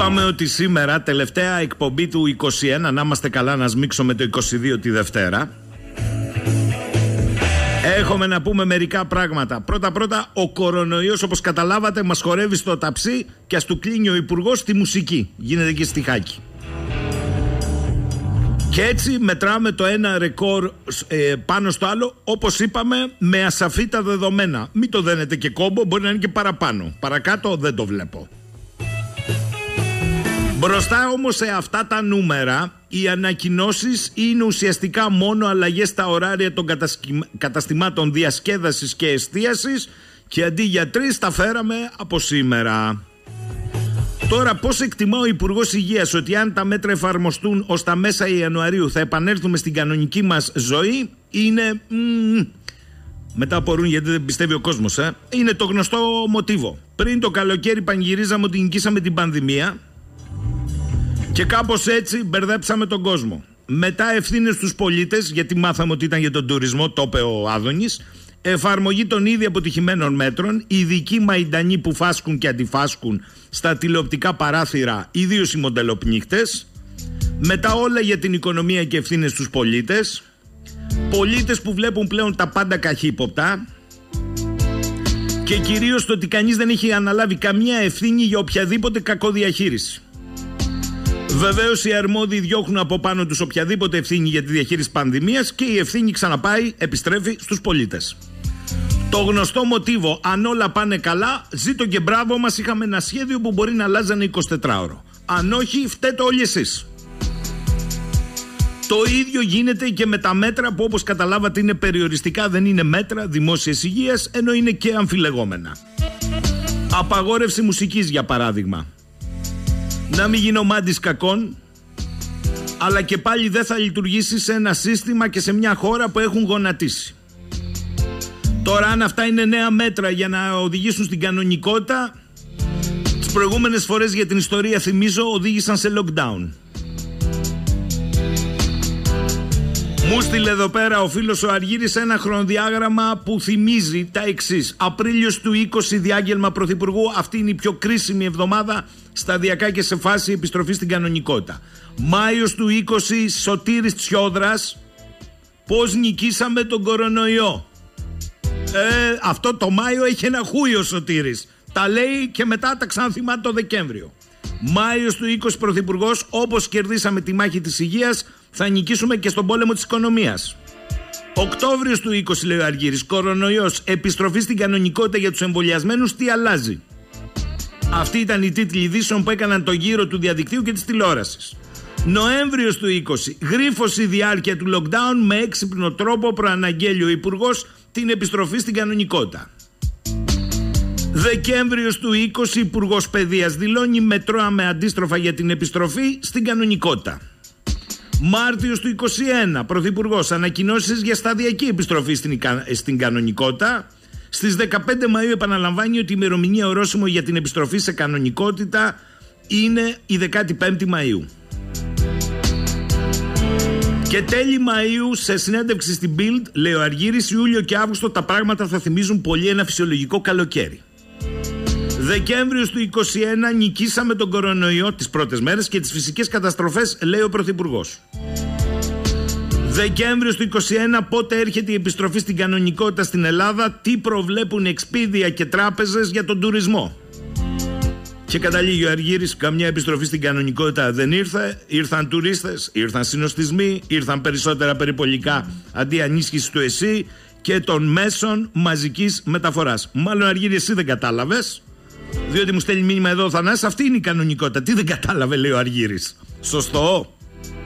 Είπαμε ότι σήμερα, τελευταία εκπομπή του 21, να είμαστε καλά να σμίξουμε το 22 τη Δευτέρα. Έχουμε να πούμε μερικά πράγματα. Πρώτα, ο κορονοϊός, όπως καταλάβατε, μας χορεύει στο ταψί και ας του κλείνει ο υπουργός τη μουσική. Γίνεται και στιχάκι. Και έτσι μετράμε το ένα ρεκόρ πάνω στο άλλο, όπως είπαμε, με ασαφή τα δεδομένα. Μην το δένετε και κόμπο, μπορεί να είναι και παραπάνω. Παρακάτω δεν το βλέπω. Μπροστά όμως σε αυτά τα νούμερα, οι ανακοινώσεις είναι ουσιαστικά μόνο αλλαγές στα ωράρια των καταστημάτων διασκέδασης και εστίασης και αντί για 3 τα φέραμε από σήμερα. Τώρα, πώς εκτιμά ο Υπουργός Υγείας ότι αν τα μέτρα εφαρμοστούν ως τα μέσα Ιανουαρίου θα επανέλθουμε στην κανονική μας ζωή, είναι... Μετά απορούν γιατί δεν πιστεύει ο κόσμος. Είναι το γνωστό μοτίβο. Πριν το καλοκαίρι πανηγυρίζαμε ότι νικήσαμε την πανδημία και κάπως έτσι μπερδέψαμε τον κόσμο. Μετά ευθύνες στους πολίτες, γιατί μάθαμε ότι ήταν για τον τουρισμό, το είπε ο Άδωνης. Εφαρμογή των ήδη αποτυχημένων μέτρων, ειδικοί μαϊντανοί που φάσκουν και αντιφάσκουν στα τηλεοπτικά παράθυρα, ιδίως οι μοντελοπνίχτες. Μετά όλα για την οικονομία και ευθύνες στους πολίτες. Πολίτες που βλέπουν πλέον τα πάντα καχύποπτα. Και κυρίως το ότι κανείς δεν έχει αναλάβει καμία ευθύνη για οποιαδήποτε κακοδιαχείριση. Βεβαίως οι αρμόδιοι διώχνουν από πάνω τους οποιαδήποτε ευθύνη για τη διαχείριση πανδημίας και η ευθύνη ξαναπάει, επιστρέφει στους πολίτες. Το γνωστό μοτίβο, αν όλα πάνε καλά, ζήτω και μπράβο μας, είχαμε ένα σχέδιο που μπορεί να αλλάζανε 24ωρο. Αν όχι, φταίτε όλοι εσείς. Το ίδιο γίνεται και με τα μέτρα που, όπως καταλάβατε, είναι περιοριστικά, δεν είναι μέτρα δημόσιας υγείας, ενώ είναι και αμφιλεγόμενα. Απαγόρευση μουσικής, για παράδειγμα. Να μην γίνω μάντης κακών, αλλά και πάλι δεν θα λειτουργήσει σε ένα σύστημα και σε μια χώρα που έχουν γονατίσει. Τώρα, αν αυτά είναι νέα μέτρα για να οδηγήσουν στην κανονικότητα, τις προηγούμενες φορές για την ιστορία, θυμίζω, οδήγησαν σε lockdown. Μου στείλε εδώ πέρα ο φίλος ο Αργύρης ένα χρονοδιάγραμμα που θυμίζει τα εξής. Απρίλιος του 20 διάγγελμα Πρωθυπουργού, αυτή είναι η πιο κρίσιμη εβδομάδα, σταδιακά και σε φάση επιστροφή στην κανονικότητα. Μάιος του 20 Σωτήρης Τσιόδρας, πώς νικήσαμε τον κορονοϊό. Αυτό το Μάιο έχει ένα χούι ο Σωτήρης. Τα λέει και μετά τα ξαναθυμάται το Δεκέμβριο. Μάιος του 20 Πρωθυπουργός, όπως κερδίσαμε τη μάχη της υγείας, θα νικήσουμε και στον πόλεμο της οικονομίας. Οκτώβριος του 20 λέει ο Αργύρης, κορονοϊός, επιστροφή στην κανονικότητα για τους εμβολιασμένους, τι αλλάζει. Αυτοί ήταν οι τίτλοι ειδήσεων που έκαναν το γύρο του διαδικτύου και της τηλεόρασης. Νοέμβριος του 20, γρίφωση διάρκεια του lockdown, με έξυπνο τρόπο προαναγγέλει ο Υπουργός την επιστροφή στην κανονικότητα. Δεκέμβριος του 20, Υπουργός Παιδείας δηλώνει μετρώαμε αντίστροφα για την επιστροφή στην κανονικότητα. Μάρτιος του 21, Πρωθυπουργός, ανακοινώσεις για σταδιακή επιστροφή στην κανονικότητα. Στις 15 Μαΐου επαναλαμβάνει ότι η ημερομηνία ορόσημο για την επιστροφή σε κανονικότητα είναι η 15η Μαΐου. Και τέλη Μαΐου, σε συνέντευξη στην Bild, λέει ο Αργύρης, Ιούλιο και Αύγουστο τα πράγματα θα θυμίζουν πολύ ένα φυσιολογικό καλοκαίρι. Δεκέμβριος του 21, νικήσαμε τον κορονοϊό τις πρώτες μέρες και τις φυσικές καταστροφές, λέει ο Πρωθυπουργός. Δεκέμβριος του 21, πότε έρχεται η επιστροφή στην κανονικότητα στην Ελλάδα, τι προβλέπουν Expedia και τράπεζες για τον τουρισμό. Και καταλήγει ο Αργύρης, καμιά επιστροφή στην κανονικότητα δεν ήρθε, ήρθαν τουρίστες, ήρθαν συνοστισμοί, ήρθαν περισσότερα περιπολικά αντί ανίσχυση του ΕΣΥ και των μέσων μαζικής μεταφοράς. Μάλλον Αργύρη εσύ δεν κατάλαβες, διότι μου στέλνει μήνυμα εδώ ο Θανάσης, αυτή είναι η κανονικότητα. Τι δεν κατάλαβε, λέει ο Αργύρης. Σωστό.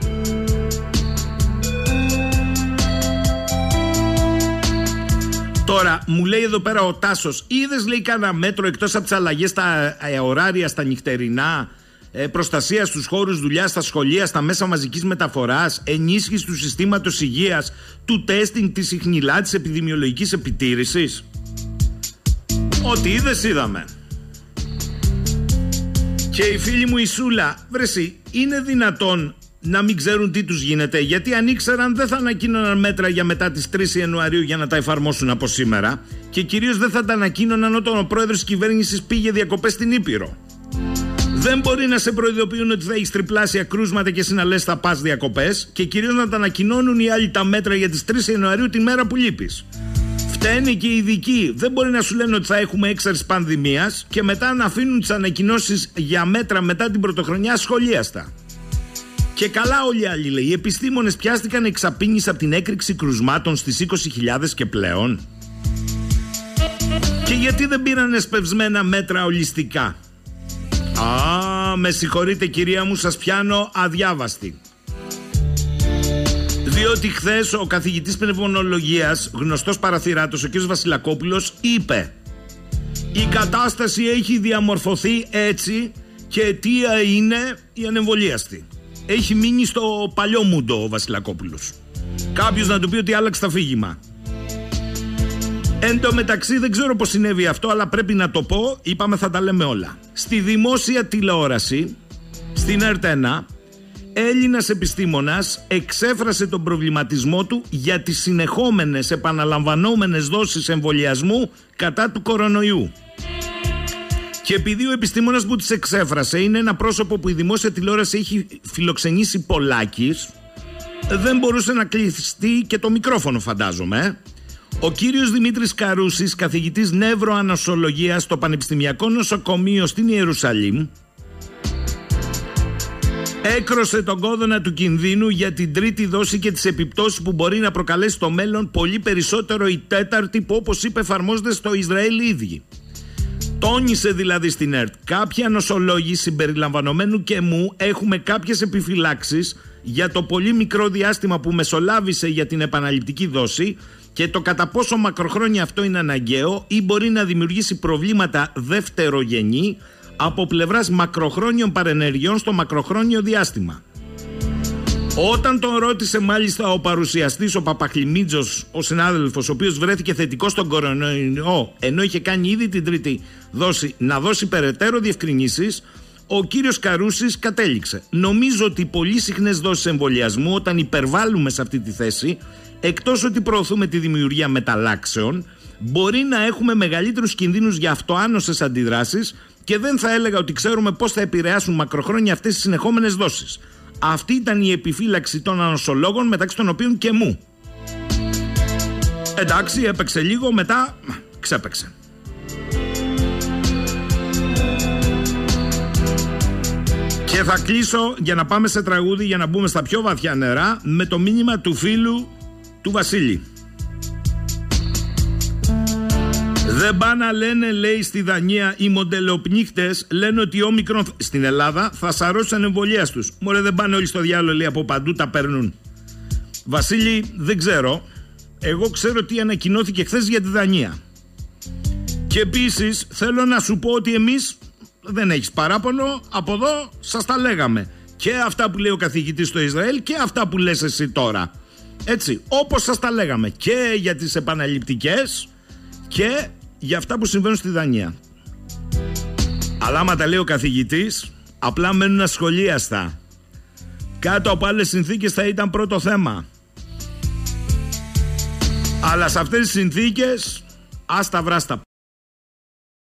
Τώρα μου λέει εδώ πέρα ο Τάσος, είδες λέει κανένα μέτρο εκτός από τις αλλαγές στα ωράρια, στα νυχτερινά, προστασία στους χώρους δουλειάς, στα σχολεία, στα μέσα μαζικής μεταφοράς, ενίσχυση του συστήματος υγείας, του τέστινγκ, της ιχνηλά, της επιδημιολογικής επιτήρησης? Ό,τι είδες είδαμε. Και η φίλη μου η Σούλα, βρεσί, είναι δυνατόν να μην ξέρουν τι τους γίνεται? Γιατί αν ήξεραν δεν θα ανακοίνωναν μέτρα για μετά τις 3 Ιανουαρίου για να τα εφαρμόσουν από σήμερα, και κυρίως δεν θα τα ανακοίνωναν όταν ο πρόεδρος της κυβέρνησης πήγε διακοπές στην Ήπειρο. Δεν μπορεί να σε προειδοποιούν ότι θα έχεις τριπλάσια κρούσματα και εσύ να λες θα πας διακοπές, και κυρίως να τα ανακοινώνουν οι άλλοι τα μέτρα για τις 3 Ιανουαρίου την μέρα που λείπεις. Φταίνε και οι ειδικοί. Δεν μπορεί να σου λένε ότι θα έχουμε έξαρση πανδημίας και μετά να αφήνουν τις ανακοινώσεις για μέτρα μετά την πρωτοχρονιά σχολίαστα. Και καλά όλοι οι άλλοι, λέει. Οι επιστήμονες πιάστηκαν εξαπίνης από την έκρηξη κρουσμάτων στις 20.000 και πλέον. Και γιατί δεν πήραν εσπευσμένα μέτρα ολιστικά? Με συγχωρείτε κυρία μου, σας πιάνω αδιάβαστη. Διότι χθες ο καθηγητής πνευμονολογίας, γνωστός παραθυράτος, ο κ. Βασιλακόπουλος, είπε: η κατάσταση έχει διαμορφωθεί έτσι και αιτία είναι η ανεμβολίαστη. Έχει μείνει στο παλιό μουντο ο Βασιλακόπουλος. Κάποιος να του πει ότι άλλαξε το αφήγημα. Εν τω μεταξύ δεν ξέρω πώς συνέβη αυτό, αλλά πρέπει να το πω, είπαμε θα τα λέμε όλα. Στη δημόσια τηλεόραση, στην ΕΡΤ1, Έλληνας επιστήμονας εξέφρασε τον προβληματισμό του για τις συνεχόμενες επαναλαμβανόμενες δόσεις εμβολιασμού κατά του κορονοϊού. Και επειδή ο επιστήμονας που τις εξέφρασε είναι ένα πρόσωπο που η δημόσια τηλεόραση έχει φιλοξενήσει πολλάκις, δεν μπορούσε να κλειστεί και το μικρόφωνο, φαντάζομαι. Ο κύριος Δημήτρης Καρούσης, καθηγητής νευροανοσολογίας στο Πανεπιστημιακό Νοσοκομείο στην Ιερουσαλήμ, έκρωσε τον κόδωνα του κινδύνου για την τρίτη δόση και τις επιπτώσεις που μπορεί να προκαλέσει στο μέλλον, πολύ περισσότερο η τέταρτη που, όπως είπε, εφαρμόζεται στο Ισραήλ ήδη. Τόνισε δηλαδή στην ΕΡΤ: κάποιοι νοσολόγοι συμπεριλαμβανομένου και μου έχουμε κάποιες επιφυλάξεις για το πολύ μικρό διάστημα που μεσολάβησε για την επαναληπτική δόση και το κατά πόσο μακροχρόνια αυτό είναι αναγκαίο ή μπορεί να δημιουργήσει προβλήματα δευτερογενή από πλευράς μακροχρόνιων παρενεργειών στο μακροχρόνιο διάστημα. Όταν τον ρώτησε μάλιστα ο παρουσιαστής, ο Παπαχλημίτζος, ο συνάδελφος, ο οποίος βρέθηκε θετικός στον κορονοϊό ενώ είχε κάνει ήδη την τρίτη δόση, να δώσει περαιτέρω διευκρινήσεις, ο κύριος Καρούσης κατέληξε: νομίζω ότι πολύ συχνές δόσεις εμβολιασμού, όταν υπερβάλλουμε σε αυτή τη θέση, εκτός ότι προωθούμε τη δημιουργία μεταλλάξεων, μπορεί να έχουμε μεγαλύτερους κινδύνους για αυτοάνωσες αντιδράσεις και δεν θα έλεγα ότι ξέρουμε πώς θα επηρεάσουν μακροχρόνια αυτές τις συνεχόμενες δόσεις. Αυτή ήταν η επιφύλαξη των ανοσολόγων, μεταξύ των οποίων και μου. Εντάξει, έπαιξε λίγο, μετά ξέπαιξε. Και θα κλείσω για να πάμε σε τραγούδι, για να μπούμε στα πιο βαθιά νερά, με το μήνυμα του φίλου του Βασίλη. Δεν πάνε να λένε, λέει, στη Δανία οι μοντελοπνίχτες, λένε ότι όμικρον στην Ελλάδα θα σαρώσει ανεμβολίας τους. Μωρέ, δεν πάνε όλοι στο διάλογο, λέει, από παντού τα παίρνουν. Βασίλη, δεν ξέρω. Εγώ ξέρω τι ανακοινώθηκε χθες για τη Δανία. Και επίσης θέλω να σου πω ότι εμείς, δεν έχεις παράπονο, από εδώ σας τα λέγαμε. Και αυτά που λέει ο καθηγητής στο Ισραήλ και αυτά που λες εσύ τώρα. Έτσι, όπως σας τα λέγαμε. Και για τις επαναληπτικές και για αυτά που συμβαίνουν στη Δανία. Αλλά άμα τα λέει ο καθηγητής, απλά μένουν ασχολίαστα. Κάτω από άλλες συνθήκες θα ήταν πρώτο θέμα. Αλλά σε αυτές τις συνθήκες, άστα βράστα.